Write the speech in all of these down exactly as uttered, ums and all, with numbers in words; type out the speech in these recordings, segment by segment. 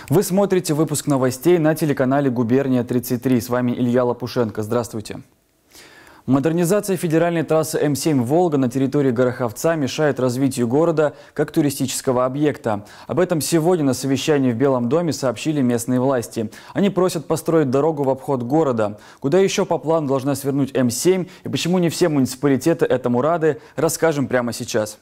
Вы смотрите выпуск новостей на телеканале «Губерния тридцать три». С вами Илья Лопушенко. Здравствуйте. Модернизация федеральной трассы М семь «Волга» на территории Гороховца мешает развитию города как туристического объекта. Об этом сегодня на совещании в Белом доме сообщили местные власти. Они просят построить дорогу в обход города. Куда еще по плану должна свернуть М семь и почему не все муниципалитеты этому рады, расскажем прямо сейчас.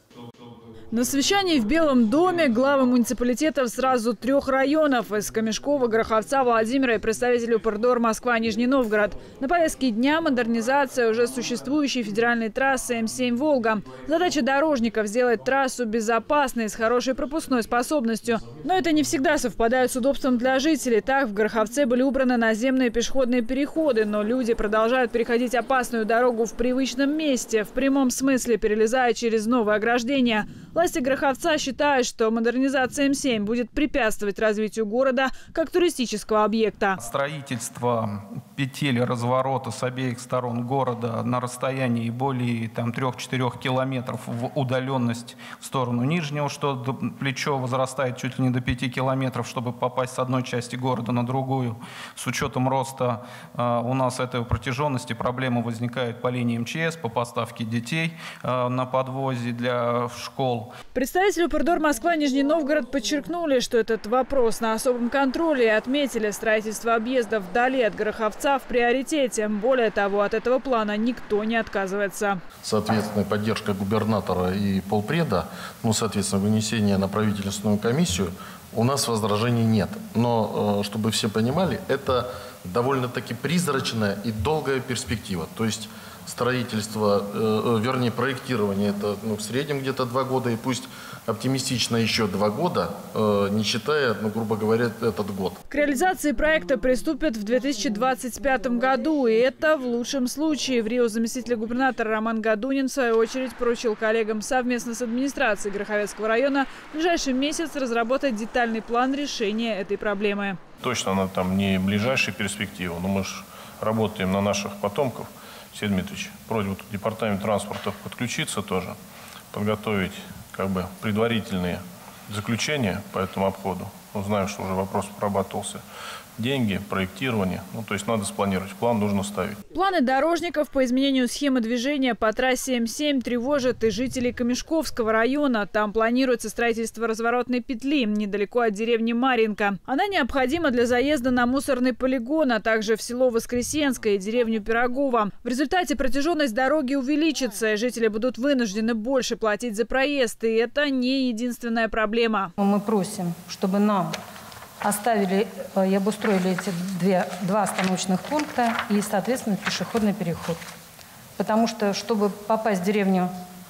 На совещании в Белом доме главы муниципалитетов сразу трех районов – из Камешкова, Гороховца, Владимира и представитель УПРДОР Москва, Нижний Новгород. На повестке дня модернизация уже существующей федеральной трассы М семь «Волга». Задача дорожников – сделать трассу безопасной, с хорошей пропускной способностью. Но это не всегда совпадает с удобством для жителей. Так, в Гороховце были убраны наземные пешеходные переходы, но люди продолжают переходить опасную дорогу в привычном месте, в прямом смысле перелезая через новое ограждение. Власти Гороховца считают, что модернизация М семь будет препятствовать развитию города как туристического объекта. Строительство петель разворота с обеих сторон города на расстоянии более трех-четырёх километров в удаленность в сторону Нижнего, что плечо возрастает чуть ли не до пяти километров, чтобы попасть с одной части города на другую. С учетом роста э, у нас этой протяженности проблемы возникают по линии М Ч С, по поставке детей э, на подвозе для школ. Представители УПРДОР Москва, Нижний Новгород подчеркнули, что этот вопрос на особом контроле и отметили, строительство объезда вдали от Гороховца в приоритете. Более того, от этого плана никто не отказывается. Соответственно, поддержка губернатора и полпреда, ну, соответственно, вынесение на правительственную комиссию, у нас возражений нет. Но, чтобы все понимали, это довольно-таки призрачная и долгая перспектива. То есть строительство, э, вернее проектирование, это ну, в среднем где-то два года, и пусть оптимистично еще два года, э, не считая, ну, грубо говоря, этот год. К реализации проекта приступят в две тысячи двадцать пятом году, и это в лучшем случае. В Рио заместитель губернатора Роман Гадунин, в свою очередь, поручил коллегам совместно с администрацией Гороховецкого района в ближайший месяц разработать детальный план решения этой проблемы. Точно она там не ближайшая перспектива, но мы же работаем на наших потомков. Сергей Дмитриевич, просьба департамент транспорта подключиться тоже, подготовить как бы предварительные заключения по этому обходу. Ну, знаю, что уже вопрос прорабатывался. Деньги, проектирование, ну то есть надо спланировать, план нужно ставить. Планы дорожников по изменению схемы движения по трассе М семь тревожат и жителей Камешковского района. Там планируется строительство разворотной петли недалеко от деревни Маринка. Она необходима для заезда на мусорный полигон, а также в село Воскресенское и деревню Пирогово. В результате протяженность дороги увеличится, и жители будут вынуждены больше платить за проезд. И это не единственная проблема. Мы просим, чтобы нам оставили и обустроили эти две, два остановочных пункта и, соответственно, пешеходный переход. Потому что, чтобы попасть в деревню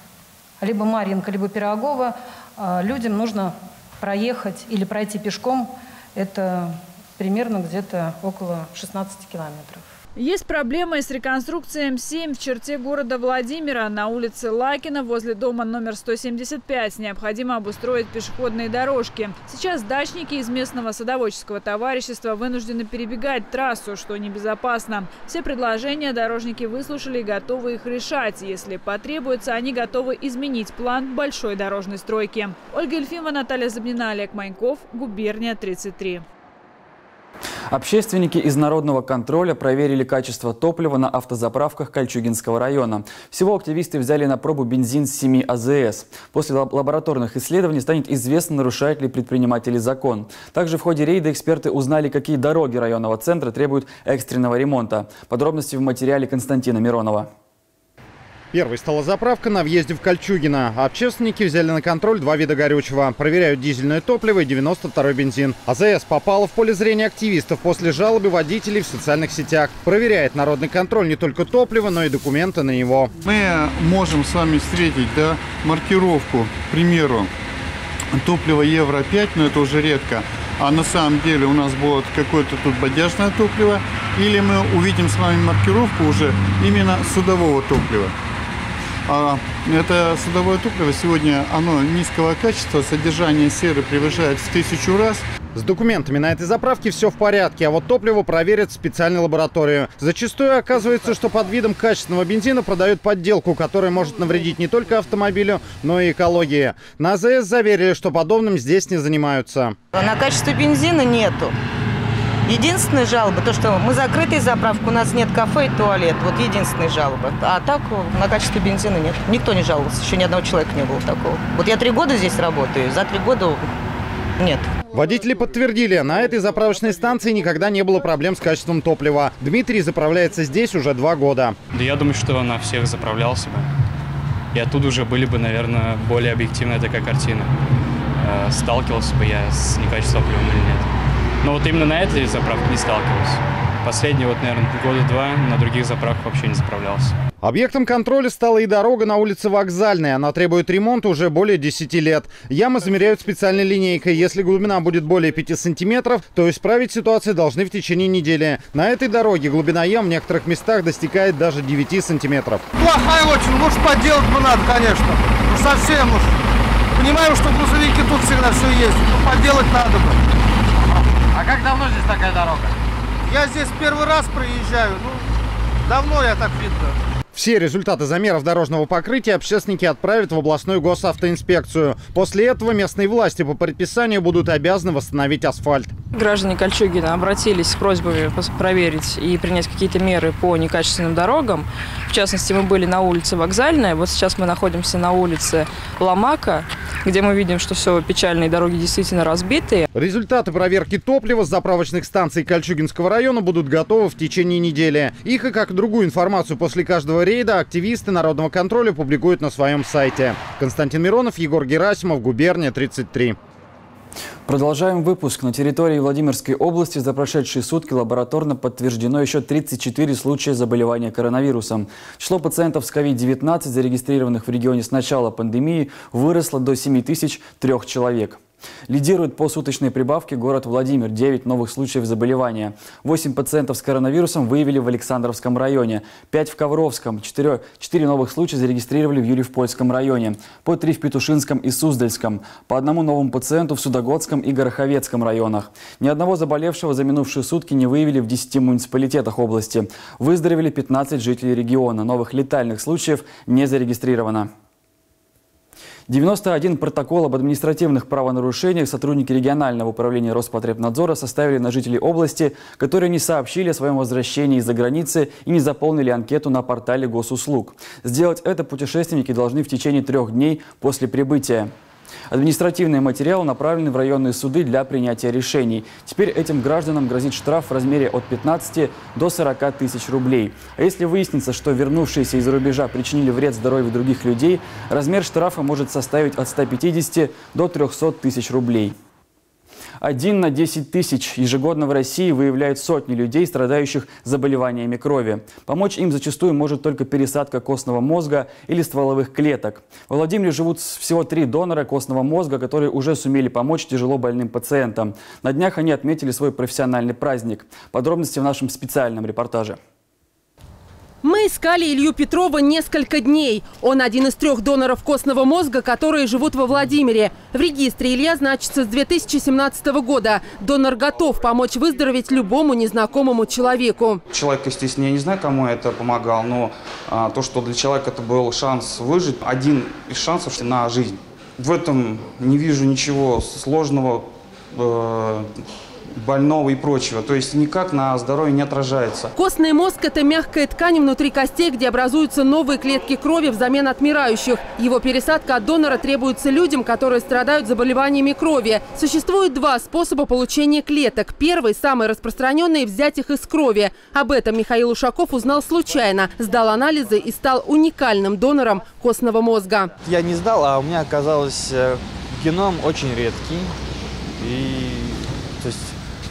либо Марьинка, либо Пирогово, людям нужно проехать или пройти пешком. Это примерно где-то около шестнадцати километров. Есть проблемы с реконструкцией М семь в черте города Владимира. На улице Лакина возле дома номер сто семьдесят пять необходимо обустроить пешеходные дорожки. Сейчас дачники из местного садоводческого товарищества вынуждены перебегать трассу, что небезопасно. Все предложения дорожники выслушали и готовы их решать. Если потребуется, они готовы изменить план большой дорожной стройки. Ольга Ельфимова, Наталья Забнина, Олег Маньков, Губерния тридцать три. Общественники из народного контроля проверили качество топлива на автозаправках Кольчугинского района. Всего активисты взяли на пробу бензин с семи А З С. После лабораторных исследований станет известно, нарушают ли предприниматели закон. Также в ходе рейда эксперты узнали, какие дороги районного центра требуют экстренного ремонта. Подробности в материале Константина Миронова. Первой стала заправка на въезде в Кольчугино. Общественники взяли на контроль два вида горючего. Проверяют дизельное топливо и девяносто второй бензин. А З С попала в поле зрения активистов после жалобы водителей в социальных сетях. Проверяет народный контроль не только топливо, но и документы на него. Мы можем с вами встретить, да, маркировку, к примеру, топливо Евро пять, но это уже редко. А на самом деле у нас будет какое-то тут бодяжное топливо. Или мы увидим с вами маркировку уже именно судового топлива. А это садовое топливо сегодня, оно низкого качества, содержание серы превышает в тысячу раз. С документами на этой заправке все в порядке, а вот топливо проверят в специальной лаборатории. Зачастую оказывается, что под видом качественного бензина продают подделку, которая может навредить не только автомобилю, но и экологии. На АЗС заверили, что подобным здесь не занимаются. На качество бензина нету. Единственная жалоба, то что мы закрытая заправка, у нас нет кафе и туалет. Вот единственная жалоба. А так на качество бензина нет. Никто не жаловался, еще ни одного человека не было такого. Вот я три года здесь работаю, за три года нет. Водители подтвердили, на этой заправочной станции никогда не было проблем с качеством топлива. Дмитрий заправляется здесь уже два года. Да я думаю, что на всех заправлялся бы. И оттуда уже были бы, наверное, более объективная такая картина. Сталкивался бы я с некачеством топлива или нет. Но вот именно на этой заправке не сталкивался. Последние, вот, наверное, года два на других заправках вообще не заправлялся. Объектом контроля стала и дорога на улице Вокзальная. Она требует ремонта уже более десяти лет. Ямы замеряют специальной линейкой. Если глубина будет более пяти сантиметров, то исправить ситуацию должны в течение недели. На этой дороге глубина ям в некоторых местах достигает даже девяти сантиметров. Плохая очень. Может, подделать бы надо, конечно. Ну, совсем уж. Понимаю, что грузовики тут всегда все есть. Но подделать надо бы. А как давно здесь такая дорога? Я здесь первый раз проезжаю. Ну, давно я так видно. Все результаты замеров дорожного покрытия общественники отправят в областную госавтоинспекцию. После этого местные власти по предписанию будут обязаны восстановить асфальт. Граждане Кольчугина обратились с просьбами проверить и принять какие-то меры по некачественным дорогам. В частности, мы были на улице Вокзальная. Вот сейчас мы находимся на улице Ломака, где мы видим, что все печальные дороги действительно разбитые. Результаты проверки топлива с заправочных станций Кольчугинского района будут готовы в течение недели. Их и как другую информацию после каждого рейда активисты народного контроля публикуют на своем сайте. Константин Миронов, Егор Герасимов, Губерния тридцать три. Продолжаем выпуск. На территории Владимирской области за прошедшие сутки лабораторно подтверждено еще тридцать четыре случая заболевания коронавирусом. Число пациентов с ковид девятнадцать, зарегистрированных в регионе с начала пандемии, выросло до семи тысяч трёх человек. Лидирует по суточной прибавке город Владимир. девять новых случаев заболевания. восемь пациентов с коронавирусом выявили в Александровском районе. пять в Ковровском. четыре, четыре новых случая зарегистрировали в Юрьев-Польском районе. По три в Петушинском и Суздальском. По одному новому пациенту в Судогодском и Гороховецком районах. Ни одного заболевшего за минувшие сутки не выявили в десяти муниципалитетах области. Выздоровели пятнадцать жителей региона. Новых летальных случаев не зарегистрировано. девяносто один протокол об административных правонарушениях сотрудники регионального управления Роспотребнадзора составили на жителей области, которые не сообщили о своем возвращении из-за границы и не заполнили анкету на портале госуслуг. Сделать это путешественники должны в течение трех дней после прибытия. Административные материалы направлены в районные суды для принятия решений. Теперь этим гражданам грозит штраф в размере от пятнадцати до сорока тысяч рублей. А если выяснится, что вернувшиеся из-за рубежа причинили вред здоровью других людей, размер штрафа может составить от ста пятидесяти до трёхсот тысяч рублей. Один на десять тысяч ежегодно в России выявляют сотни людей, страдающих заболеваниями крови. Помочь им зачастую может только пересадка костного мозга или стволовых клеток. Во Владимире живут всего три донора костного мозга, которые уже сумели помочь тяжело больным пациентам. На днях они отметили свой профессиональный праздник. Подробности в нашем специальном репортаже. Мы искали Илью Петрова несколько дней. Он один из трех доноров костного мозга, которые живут во Владимире. В регистре Илья значится с две тысячи семнадцатого года. Донор готов помочь выздороветь любому незнакомому человеку. Человек, естественно, я не знаю, кому это помогал, но а, то, что для человека это был шанс выжить, один из шансов на жизнь. В этом не вижу ничего сложного, э больного и прочего. То есть никак на здоровье не отражается. Костный мозг – это мягкая ткань внутри костей, где образуются новые клетки крови взамен отмирающих. Его пересадка от донора требуется людям, которые страдают заболеваниями крови. Существует два способа получения клеток. Первый, самый распространенный – взять их из крови. Об этом Михаил Ушаков узнал случайно. Сдал анализы и стал уникальным донором костного мозга. Я не сдал, а у меня оказался геном очень редкий. И то есть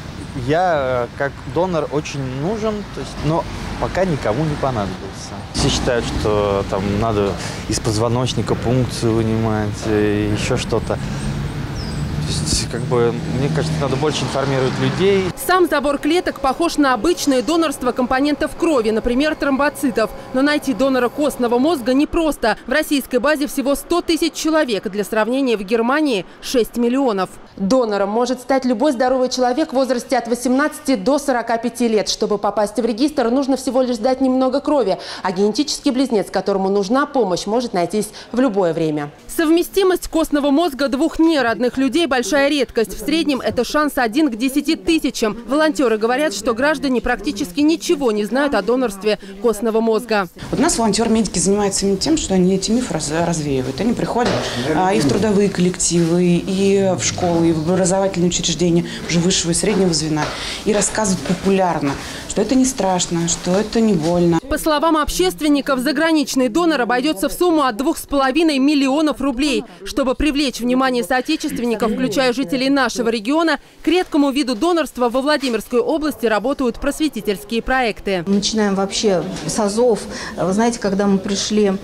я как донор очень нужен, то есть, но пока никому не понадобился. Все считают, что там надо из позвоночника пункцию вынимать, еще что-то. То есть, как бы, мне кажется, надо больше информировать людей. Сам забор клеток похож на обычное донорство компонентов крови, например, тромбоцитов. Но найти донора костного мозга непросто. В российской базе всего сто тысяч человек. Для сравнения, в Германии шесть миллионов. Донором может стать любой здоровый человек в возрасте от восемнадцати до сорока пяти лет. Чтобы попасть в регистр, нужно всего лишь сдать немного крови. А генетический близнец, которому нужна помощь, может найтись в любое время. Совместимость костного мозга двух неродных людей – большая редкость. В среднем это шанс один к десяти тысячам. Волонтеры говорят, что граждане практически ничего не знают о донорстве костного мозга. Вот у нас волонтеры-медики занимаются именно тем, что они эти мифы развеивают. Они приходят а, и в трудовые коллективы, и в школы, и в образовательные учреждения уже высшего и среднего звена. И рассказывают популярно, что это не страшно, что это не больно. По словам общественников, заграничный донор обойдется в сумму от двух с половиной миллионов рублей. Чтобы привлечь внимание соотечественников, включая жителей нашего региона, к редкому виду донорства во Владимирской области работают просветительские проекты. Мы начинаем вообще с азов. Вы знаете, когда мы пришли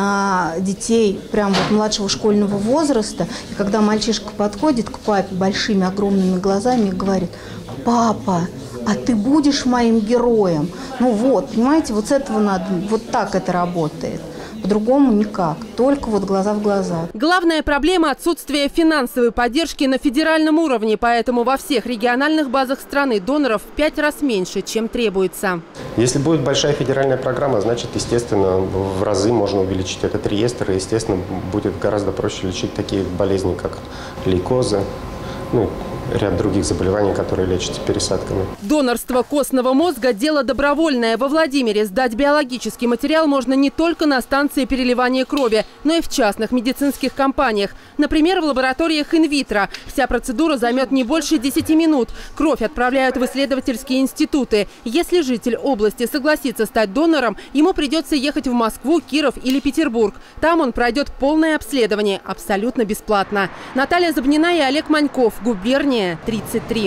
на детей прям вот младшего школьного возраста, и когда мальчишка подходит к папе большими огромными глазами и говорит: «Папа, а ты будешь моим героем». Ну вот, понимаете, вот с этого надо, вот так это работает. По-другому никак, только вот глаза в глаза. Главная проблема – отсутствие финансовой поддержки на федеральном уровне, поэтому во всех региональных базах страны доноров в пять раз меньше, чем требуется. Если будет большая федеральная программа, значит, естественно, в разы можно увеличить этот реестр, и, естественно, будет гораздо проще лечить такие болезни, как лейкозы, ну, ряд других заболеваний, которые лечатся пересадками. Донорство костного мозга – дело добровольное. Во Владимире сдать биологический материал можно не только на станции переливания крови, но и в частных медицинских компаниях. Например, в лабораториях инвитро. Вся процедура займет не больше десяти минут. Кровь отправляют в исследовательские институты. Если житель области согласится стать донором, ему придется ехать в Москву, Киров или Петербург. Там он пройдет полное обследование абсолютно бесплатно. Наталья Забнина и Олег Маньков. Губерния тридцать три.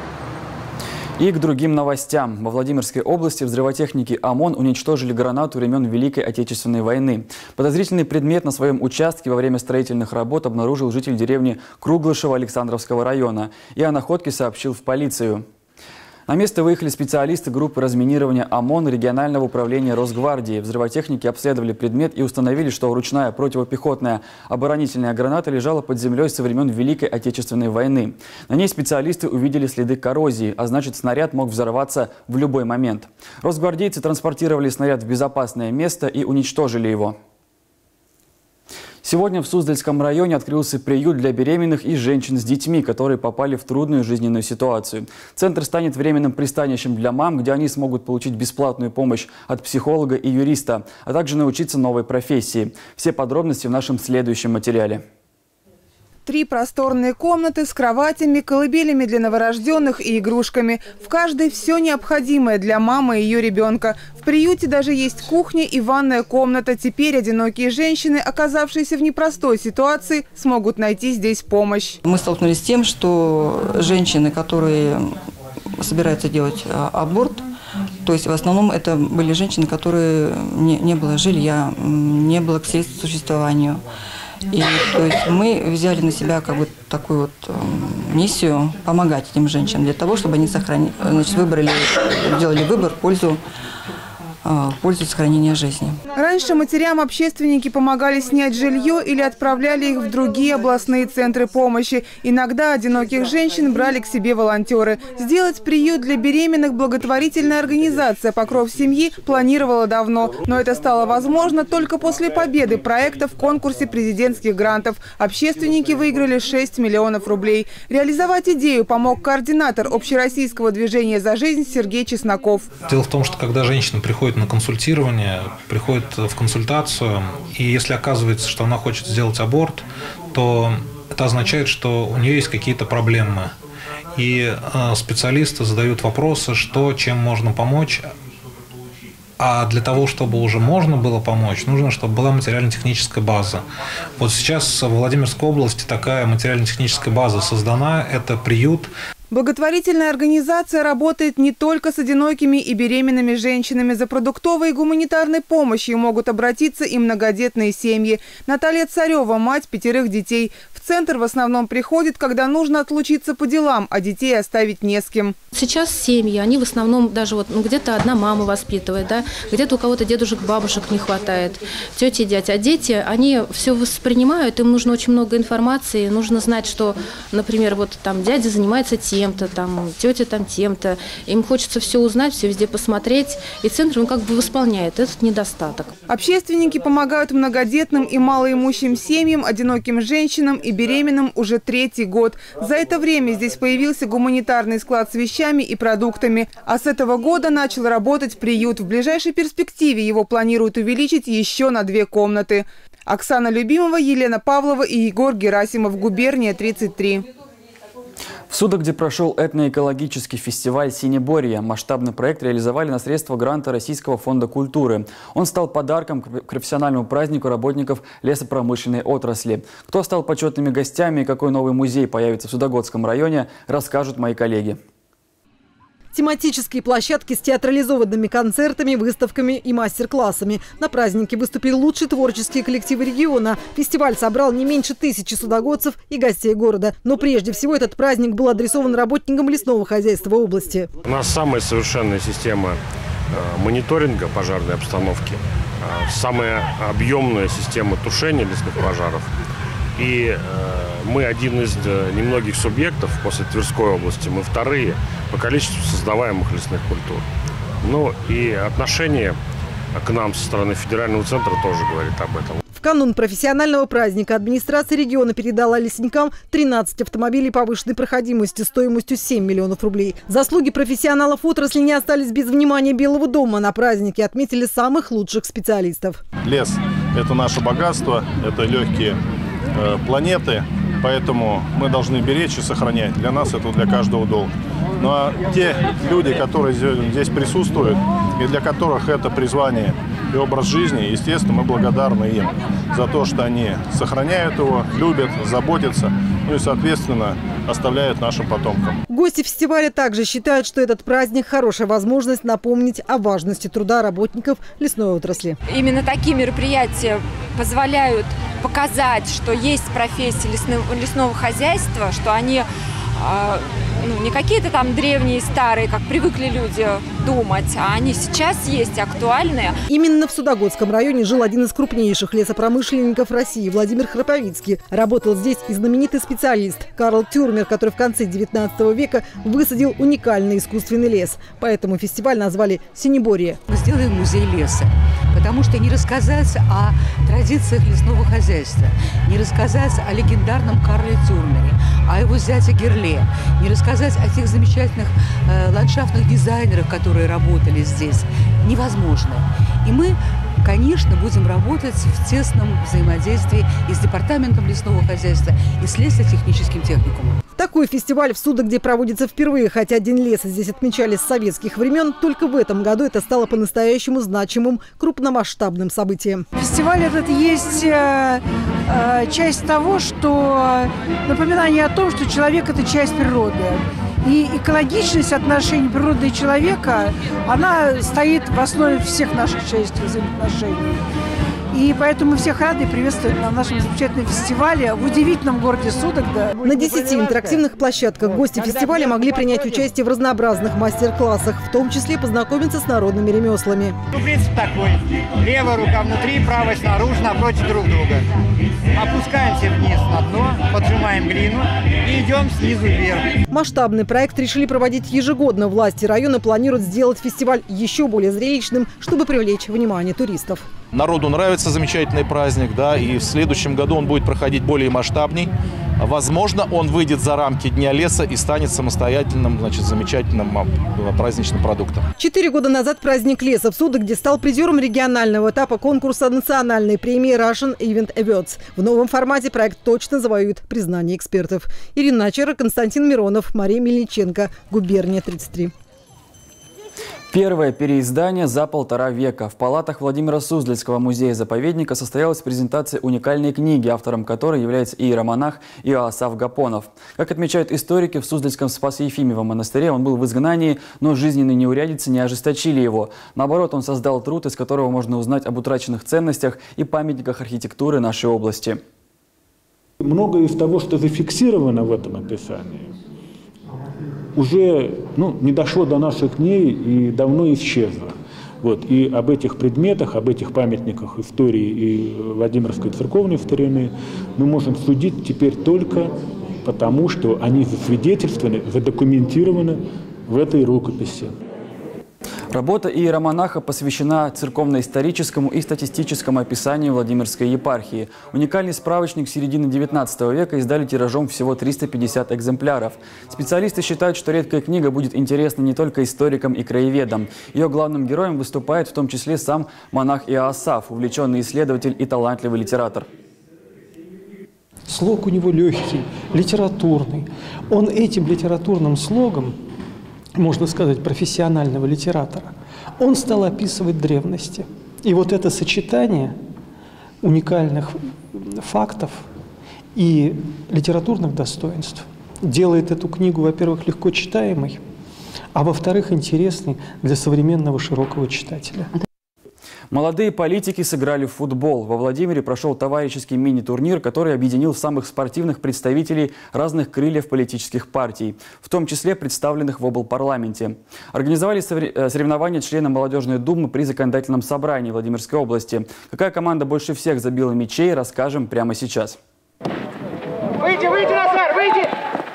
И к другим новостям. Во Владимирской области взрывотехники ОМОН уничтожили гранату времен Великой Отечественной войны. Подозрительный предмет на своем участке во время строительных работ обнаружил житель деревни Круглышево Александровского района и о находке сообщил в полицию. На место выехали специалисты группы разминирования ОМОН регионального управления Росгвардии. Взрывотехники обследовали предмет и установили, что ручная противопехотная оборонительная граната лежала под землей со времен Великой Отечественной войны. На ней специалисты увидели следы коррозии, а значит, снаряд мог взорваться в любой момент. Росгвардейцы транспортировали снаряд в безопасное место и уничтожили его. Сегодня в Суздальском районе открылся приют для беременных и женщин с детьми, которые попали в трудную жизненную ситуацию. Центр станет временным пристанищем для мам, где они смогут получить бесплатную помощь от психолога и юриста, а также научиться новой профессии. Все подробности в нашем следующем материале. Три просторные комнаты с кроватями, колыбелями для новорожденных и игрушками. В каждой все необходимое для мамы и ее ребенка. В приюте даже есть кухня и ванная комната. Теперь одинокие женщины, оказавшиеся в непростой ситуации, смогут найти здесь помощь. Мы столкнулись с тем, что женщины, которые собираются делать аборт, то есть в основном это были женщины, которые не, не было жилья, не было средств к существованию. И то есть мы взяли на себя как бы такую вот э, миссию помогать этим женщинам для того, чтобы они сохранили, значит, выбрали, сделали выбор в пользу, э, в пользу сохранения жизни. Раньше матерям общественники помогали снять жилье или отправляли их в другие областные центры помощи. Иногда одиноких женщин брали к себе волонтеры. Сделать приют для беременных благотворительная организация «Покров семьи» планировала давно. Но это стало возможно только после победы проекта в конкурсе президентских грантов. Общественники выиграли шесть миллионов рублей. Реализовать идею помог координатор общероссийского движения «За жизнь» Сергей Чесноков. Дело в том, что когда женщина приходит на консультирование, приходит в консультацию, и если оказывается, что она хочет сделать аборт, то это означает, что у нее есть какие-то проблемы. И э, специалисты задают вопросы, что, чем можно помочь. А для того, чтобы уже можно было помочь, нужно, чтобы была материально-техническая база. Вот сейчас в Владимирской области такая материально-техническая база создана. Это приют. Благотворительная организация работает не только с одинокими и беременными женщинами. За продуктовой и гуманитарной помощью могут обратиться и многодетные семьи. Наталья Царева – мать пятерых детей. В центр в основном приходят, когда нужно отлучиться по делам, а детей оставить не с кем. Сейчас семьи, они в основном даже вот ну, где-то одна мама воспитывает, да, где-то у кого-то дедушек, бабушек не хватает, тети, дядь. А дети, они все воспринимают, им нужно очень много информации, нужно знать, что, например, вот там дядя занимается тем-то, там тетя там тем-то. Им хочется все узнать, все везде посмотреть, и центр он как бы восполняет этот недостаток. Общественники помогают многодетным и малоимущим семьям, одиноким женщинам и беременным уже третий год. За это время здесь появился гуманитарный склад с вещами и продуктами. А с этого года начал работать приют. В ближайшей перспективе его планируют увеличить еще на две комнаты. Оксана Любимова, Елена Павлова и Егор Герасимов. Губерния тридцать три. В Судогде, где прошел этноэкологический фестиваль «Синеборье», масштабный проект реализовали на средства гранта Российского фонда культуры. Он стал подарком к профессиональному празднику работников лесопромышленной отрасли. Кто стал почетными гостями и какой новый музей появится в Судогодском районе, расскажут мои коллеги. Тематические площадки с театрализованными концертами, выставками и мастер-классами. На празднике выступили лучшие творческие коллективы региона. Фестиваль собрал не меньше тысячи судогодцев и гостей города. Но прежде всего этот праздник был адресован работникам лесного хозяйства области. У нас самая совершенная система мониторинга пожарной обстановки, самая объемная система тушения лесных пожаров. И э, мы один из э, немногих субъектов после Тверской области, мы вторые по количеству создаваемых лесных культур. Ну и отношение к нам со стороны федерального центра тоже говорит об этом. В канун профессионального праздника администрация региона передала лесникам тринадцать автомобилей повышенной проходимости стоимостью семь миллионов рублей. Заслуги профессионалов отрасли не остались без внимания Белого дома. На празднике отметили самых лучших специалистов. Лес – это наше богатство, это легкие планеты, поэтому мы должны беречь и сохранять. Для нас это для каждого долг. Ну а те люди, которые здесь присутствуют и для которых это призвание и образ жизни, естественно, мы благодарны им за то, что они сохраняют его, любят, заботятся, ну и, соответственно, оставляют нашим потомкам. Гости фестиваля также считают, что этот праздник – хорошая возможность напомнить о важности труда работников лесной отрасли. Именно такие мероприятия позволяют показать, что есть профессии лесного, лесного хозяйства, что они э, ну, не какие-то там древние, старые, как привыкли люди думать, а они сейчас есть, актуальные. Именно в Судогодском районе жил один из крупнейших лесопромышленников России – Владимир Храповицкий. Работал здесь и знаменитый специалист Карл Тюрмер, который в конце девятнадцатого века высадил уникальный искусственный лес. Поэтому фестиваль назвали «Синеборье». Мы сделаем музей леса, потому что не рассказать о традициях лесного хозяйства, не рассказать о легендарном Карле Тюрмере, о его зяте Герле, не рассказать о тех замечательных э, ландшафтных дизайнерах, которые работали здесь, невозможно. И мы, конечно, будем работать в тесном взаимодействии и с Департаментом лесного хозяйства, и с лесотехническим техникумом. Такой фестиваль в Судогде проводится впервые, хотя День леса здесь отмечали с советских времен. Только в этом году это стало по-настоящему значимым, крупномасштабным событием. Фестиваль этот есть э, э, часть того, что напоминание о том, что человек – это часть природы. И экологичность отношений природы и человека, она стоит в основе всех наших человеческих взаимоотношений. И поэтому мы всех рады приветствовать на нашем замечательном фестивале в удивительном городе Судогда. На десяти интерактивных площадках гости фестиваля могли принять участие в разнообразных мастер-классах, в том числе познакомиться с народными ремеслами. Ну, принцип такой. Левая рука внутри, правая снаружи, напротив друг друга. Опускаемся вниз на дно, поджимаем глину и идем снизу вверх. Масштабный проект решили проводить ежегодно. Власти района планируют сделать фестиваль еще более зрелищным, чтобы привлечь внимание туристов. Народу нравится замечательный праздник, да, и в следующем году он будет проходить более масштабней. Возможно, он выйдет за рамки Дня леса и станет самостоятельным, значит, замечательным праздничным продуктом. Четыре года назад праздник леса в Судогде стал призером регионального этапа конкурса национальной премии Russian Event Awards. В новом формате проект точно завоюет признание экспертов. Ирина Начера, Константин Миронов, Мария Мельниченко. Губерния тридцать три. Первое переиздание за полтора века. В палатах Владимира Суздальского музея-заповедника состоялась презентация уникальной книги, автором которой является иеромонах Иоасаф Гапонов. Как отмечают историки, в Суздальском Спасо-Ефимовом монастыре он был в изгнании, но жизненные неурядицы не ожесточили его. Наоборот, он создал труд, из которого можно узнать об утраченных ценностях и памятниках архитектуры нашей области. Многое из того, что зафиксировано в этом описании, уже ну, не дошло до наших дней и давно исчезло. Вот. И об этих предметах, об этих памятниках истории и Владимирской церковной старины мы можем судить теперь только потому, что они засвидетельствованы, задокументированы в этой рукописи. Работа иеромонаха посвящена церковно-историческому и статистическому описанию Владимирской епархии. Уникальный справочник середины девятнадцатого века издали тиражом всего триста пятьдесят экземпляров. Специалисты считают, что редкая книга будет интересна не только историкам и краеведам. Ее главным героем выступает в том числе сам монах Иоасаф, увлеченный исследователь и талантливый литератор. Слог у него легкий, литературный. Он этим литературным слогом, можно сказать, профессионального литератора, он стал описывать древности. И вот это сочетание уникальных фактов и литературных достоинств делает эту книгу, во-первых, легко читаемой, а во-вторых, интересной для современного широкого читателя. Молодые политики сыграли в футбол. Во Владимире прошел товарищеский мини-турнир, который объединил самых спортивных представителей разных крыльев политических партий, в том числе представленных в облпарламенте. Организовали соревнования члены Молодежной думы при законодательном собрании Владимирской области. Какая команда больше всех забила мячей, расскажем прямо сейчас. Выйди, выйди, Назар, выйди!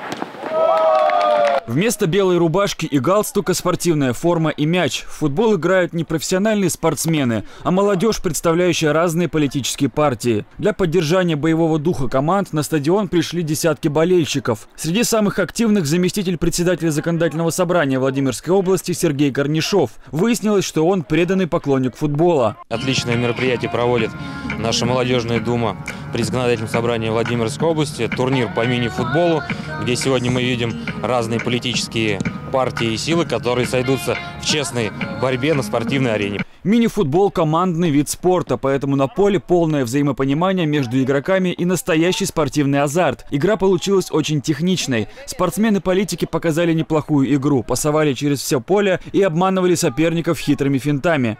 Вместо белой рубашки и галстука спортивная форма и мяч. В футбол играют не профессиональные спортсмены, а молодежь, представляющая разные политические партии. Для поддержания боевого духа команд на стадион пришли десятки болельщиков. Среди самых активных заместитель председателя законодательного собрания Владимирской области Сергей Корнишов. Выяснилось, что он преданный поклонник футбола. Отличное мероприятие проводит наша молодежная дума при законодательном собрании Владимирской области. Турнир по мини-футболу, где сегодня мы видим разные политические партии и силы, которые сойдутся в честной борьбе на спортивной арене. Мини-футбол – командный вид спорта, поэтому на поле полное взаимопонимание между игроками и настоящий спортивный азарт. Игра получилась очень техничной. Спортсмены-политики показали неплохую игру, пасовали через все поле и обманывали соперников хитрыми финтами.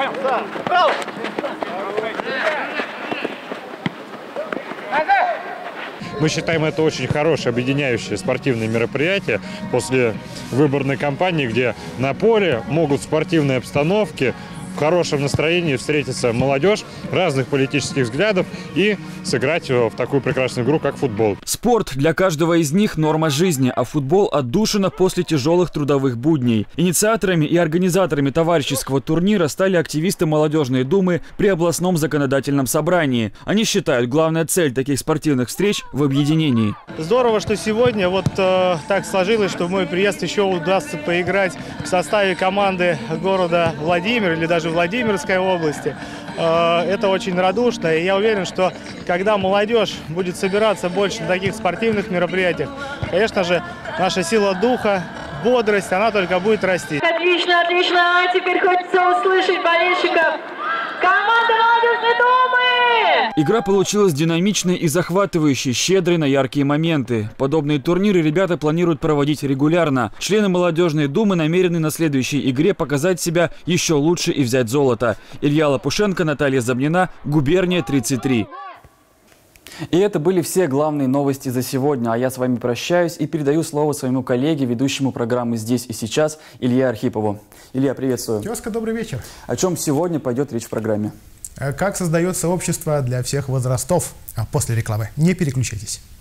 Мы считаем это очень хорошее объединяющее спортивное мероприятие после выборной кампании, где на поле могут в спортивной обстановке в хорошем настроении встретиться молодежь разных политических взглядов и сыграть в такую прекрасную игру, как футбол. Спорт для каждого из них – норма жизни, а футбол – отдушина после тяжелых трудовых будней. Инициаторами и организаторами товарищеского турнира стали активисты Молодежной думы при областном законодательном собрании. Они считают, главная цель таких спортивных встреч в объединении. Здорово, что сегодня вот э, так сложилось, что в мой приезд еще удастся поиграть в составе команды города Владимир или даже Владимирской области. Это очень радушно, и я уверен, что когда молодежь будет собираться больше на таких спортивных мероприятиях, конечно же, наша сила духа, бодрость, она только будет расти. Отлично, отлично. Теперь хочется услышать болельщиков. Команда Молодежной думы! Игра получилась динамичной и захватывающей, щедрой на яркие моменты. Подобные турниры ребята планируют проводить регулярно. Члены Молодежной думы намерены на следующей игре показать себя еще лучше и взять золото. Илья Лопушенко, Наталья Забнина, Губерния тридцать три. И это были все главные новости за сегодня. А я с вами прощаюсь и передаю слово своему коллеге, ведущему программы «Здесь и сейчас» Илье Архипову. Илья, приветствую. Тезка, добрый вечер. О чем сегодня пойдет речь в программе? Как создается общество для всех возрастов. После рекламы. Не переключайтесь.